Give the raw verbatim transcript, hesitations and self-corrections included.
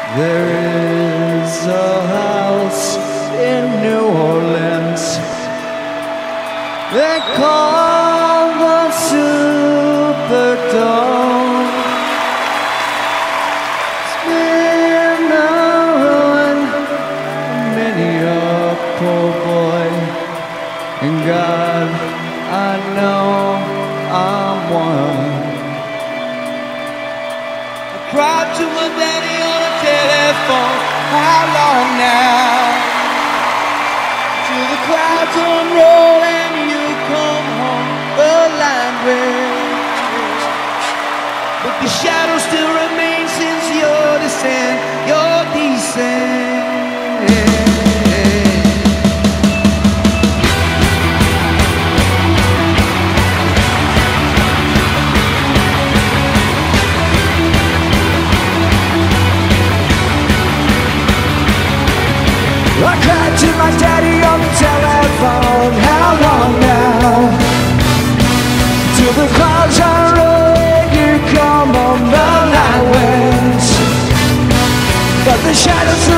There is a house in New Orleans they call the Superdome. It's been a ruin for many a poor boy, and God, I know I'm one. Cried to my daddy on the telephone, how long now? Till the clouds unroll and you come home, the line waves. But the shadow still remains since your descent, your descent. I cried to my daddy on the telephone, how long now? Till the clouds are rolling, you come on the night winds. But the shadows